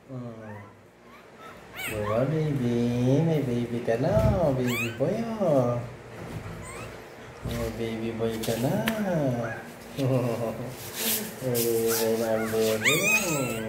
Hmm. Diba, baby? May baby ka na. Baby boy, oh. May baby boy ka na. Oh, my baby.